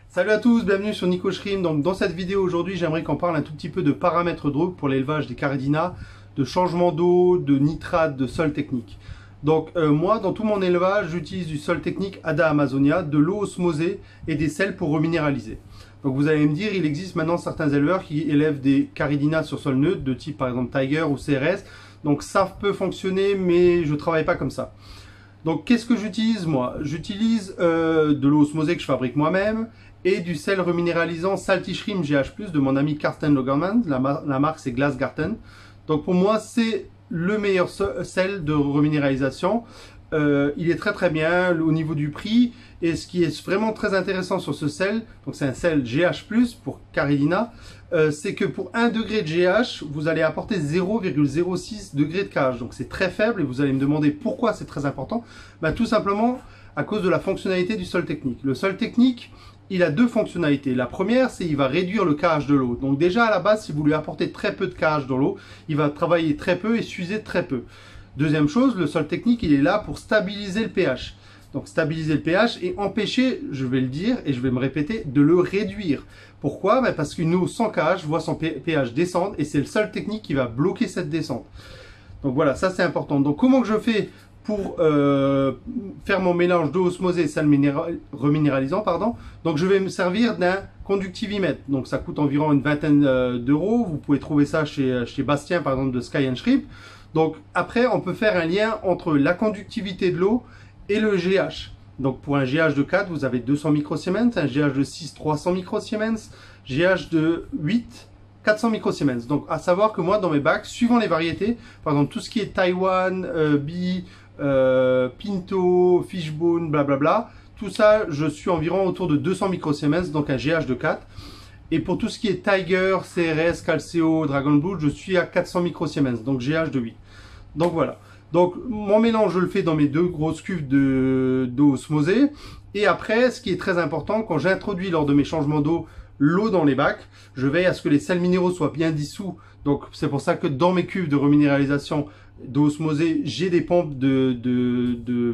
Salut à tous, bienvenue sur Nico Shrimp. Donc dans cette vidéo aujourd'hui, j'aimerais qu'on parle un tout petit peu de paramètres drogue pour l'élevage des Caridina, de changement d'eau, de nitrate, de sol technique. Donc moi, dans tout mon élevage, j'utilise du sol technique Ada Amazonia, de l'eau osmosée et des sels pour reminéraliser. Donc vous allez me dire, il existe maintenant certains éleveurs qui élèvent des Caridina sur sol neutre, de type par exemple Tiger ou CRS. Donc ça peut fonctionner, mais je ne travaille pas comme ça. Donc qu'est-ce que j'utilise moi? J'utilise de l'eau osmosée que je fabrique moi-même et du sel reminéralisant Salty Shrimp GH+, de mon ami Karsten Logerman. La marque c'est Glassgarten. Donc pour moi c'est le meilleur sel de reminéralisation. Il est très bien au niveau du prix, et ce qui est vraiment très intéressant sur ce sel, donc c'est un sel GH+, pour Caridina, c'est que pour 1 degré de GH, vous allez apporter 0,06 degré de KH, donc c'est très faible, et vous allez me demander pourquoi c'est très important. Ben, tout simplement à cause de la fonctionnalité du sol technique. Le sol technique, il a deux fonctionnalités. La première, c'est qu'il va réduire le KH de l'eau. Donc déjà à la base, si vous lui apportez très peu de KH dans l'eau, il va travailler très peu et s'user très peu. Deuxième chose, le sol technique, il est là pour stabiliser le pH. Donc stabiliser le pH et empêcher, je vais le dire et je vais me répéter, de le réduire. Pourquoi? Ben parce qu'une eau sans KH voit son pH descendre, et c'est le sol technique qui va bloquer cette descente. Donc voilà, ça c'est important. Donc comment que je fais pour faire mon mélange d'eau osmosée et sel reminéralisant, pardon. Donc je vais me servir d'un conductivimètre. Donc ça coûte environ une vingtaine d'euros. Vous pouvez trouver ça chez Bastien, par exemple, de Sky & Shrimp. Donc après, on peut faire un lien entre la conductivité de l'eau et le GH. Donc pour un GH de 4, vous avez 200 microsiemens, un GH de 6, 300 microsiemens, GH de 8, 400 microsiemens. Donc à savoir que moi, dans mes bacs, suivant les variétés, par exemple tout ce qui est Taiwan, Bee, Pinto, Fishbone, blablabla, tout ça, je suis environ autour de 200 microsiemens, donc un GH de 4. Et pour tout ce qui est Tiger, CRS, Calceo, Dragon Blue, je suis à 400 microsiemens, donc GH de 8. Donc voilà. Donc mon mélange, je le fais dans mes deux grosses cuves d'eau osmosée. Et après, ce qui est très important, quand j'introduis lors de mes changements d'eau l'eau dans les bacs, je veille à ce que les sels minéraux soient bien dissous. Donc c'est pour ça que dans mes cuves de reminéralisation d'eau osmosée, j'ai des pompes de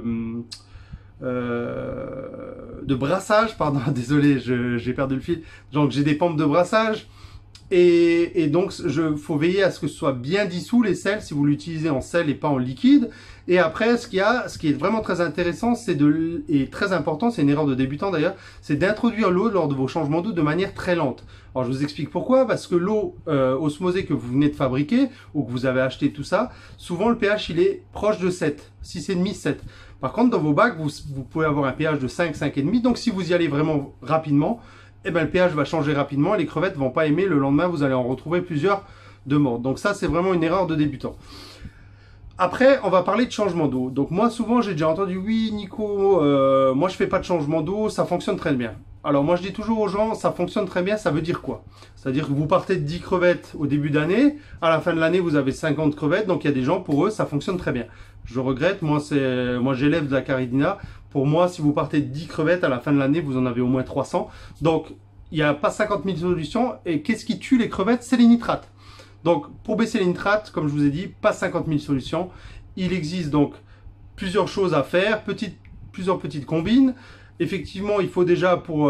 brassage, pardon, désolé, j'ai perdu le fil. Donc j'ai des pompes de brassage, et donc faut veiller à ce que ce soit bien dissous les sels si vous l'utilisez en sel et pas en liquide. Et après, ce qui est vraiment très intéressant, et très important, c'est une erreur de débutant d'ailleurs, c'est d'introduire l'eau lors de vos changements d'eau de manière très lente. Alors je vous explique pourquoi. Parce que l'eau osmosée que vous venez de fabriquer ou que vous avez acheté, tout ça, souvent le pH il est proche de 7, 6,5, 7. Par contre, dans vos bacs, vous pouvez avoir un pH de 5, 5,5. Donc si vous y allez vraiment rapidement, eh ben, le pH va changer rapidement et les crevettes ne vont pas aimer. Le lendemain, vous allez en retrouver plusieurs de morts. Donc ça, c'est vraiment une erreur de débutant. Après, on va parler de changement d'eau. Donc moi, souvent, j'ai déjà entendu, oui, Nico, moi, je fais pas de changement d'eau, ça fonctionne très bien. Alors moi, je dis toujours aux gens, ça fonctionne très bien, ça veut dire quoi? C'est-à-dire que vous partez de 10 crevettes au début d'année, à la fin de l'année, vous avez 50 crevettes, donc il y a des gens, pour eux, ça fonctionne très bien. Je regrette, moi j'élève de la Caridina. Pour moi, si vous partez de 10 crevettes, à la fin de l'année, vous en avez au moins 300. Donc, il n'y a pas 50 000 solutions. Et qu'est-ce qui tue les crevettes? C'est les nitrates. Donc, pour baisser les nitrates, comme je vous ai dit, pas 50 000 solutions. Il existe donc plusieurs choses à faire, plusieurs petites combines. Effectivement, il faut déjà, pour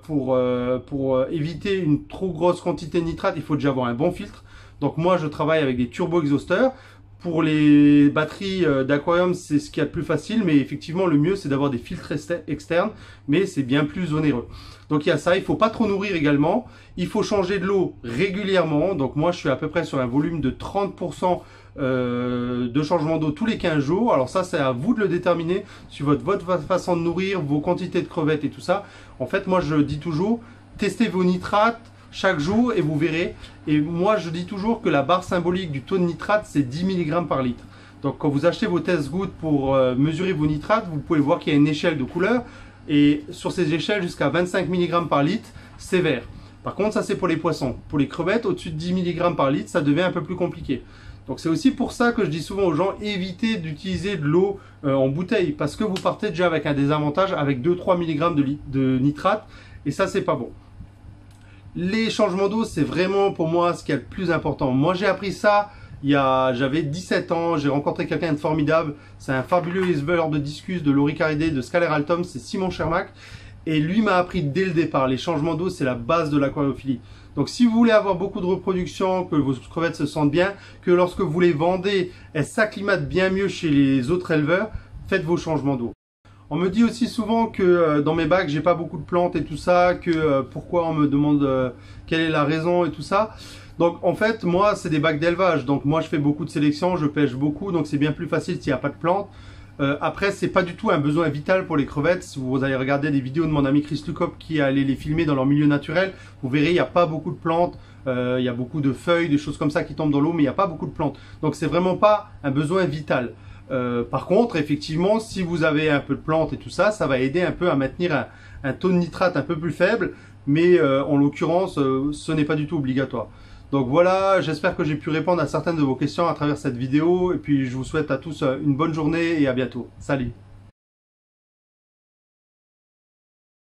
éviter une trop grosse quantité de nitrate, il faut déjà avoir un bon filtre. Donc moi, je travaille avec des turbo-exhausteurs. Pour les batteries d'aquarium, c'est ce qu'il y a de plus facile, mais effectivement, le mieux, c'est d'avoir des filtres externes, mais c'est bien plus onéreux. Donc il y a ça, il ne faut pas trop nourrir également. Il faut changer de l'eau régulièrement. Donc moi, je suis à peu près sur un volume de 30% de changement d'eau tous les 15 jours. Alors ça, c'est à vous de le déterminer sur votre façon de nourrir, vos quantités de crevettes et tout ça. En fait, moi, je dis toujours, testez vos nitrates chaque jour et vous verrez. Et moi, je dis toujours que la barre symbolique du taux de nitrate, c'est 10 mg par litre. Donc quand vous achetez vos test gouttes pour mesurer vos nitrates, vous pouvez voir qu'il y a une échelle de couleur. Et sur ces échelles, jusqu'à 25 mg par litre, c'est vert. Par contre, ça c'est pour les poissons. Pour les crevettes, au-dessus de 10 mg par litre, ça devient un peu plus compliqué. Donc c'est aussi pour ça que je dis souvent aux gens, évitez d'utiliser de l'eau en bouteille. Parce que vous partez déjà avec un désavantage, avec 2-3 mg de nitrate. Et ça, c'est pas bon. Les changements d'eau, c'est vraiment pour moi ce qui est le plus important. Moi, j'ai appris ça j'avais 17 ans, j'ai rencontré quelqu'un de formidable. C'est un fabuleux éleveur de discus de l'Oricaridé, de Scaler Altum, c'est Simon Shermack. Et lui m'a appris dès le départ, les changements d'eau, c'est la base de l'aquariophilie. Donc si vous voulez avoir beaucoup de reproduction, que vos crevettes se sentent bien, que lorsque vous les vendez, elles s'acclimatent bien mieux chez les autres éleveurs, faites vos changements d'eau. On me dit aussi souvent que dans mes bacs, j'ai pas beaucoup de plantes et tout ça, que pourquoi on me demande quelle est la raison et tout ça. Donc en fait, moi, c'est des bacs d'élevage. Donc moi, je fais beaucoup de sélection, je pêche beaucoup, donc c'est bien plus facile s'il n'y a pas de plantes. Après, c'est pas du tout un besoin vital pour les crevettes. Si vous allez regarder des vidéos de mon ami Chris Lukop qui allait les filmer dans leur milieu naturel, vous verrez, il n'y a pas beaucoup de plantes. Il y a beaucoup de feuilles, des choses comme ça qui tombent dans l'eau, mais il n'y a pas beaucoup de plantes. Donc c'est vraiment pas un besoin vital. Par contre, effectivement, si vous avez un peu de plantes et tout ça, ça va aider un peu à maintenir un taux de nitrate un peu plus faible, mais en l'occurrence, ce n'est pas du tout obligatoire. Donc voilà, j'espère que j'ai pu répondre à certaines de vos questions à travers cette vidéo, et puis je vous souhaite à tous une bonne journée et à bientôt. Salut!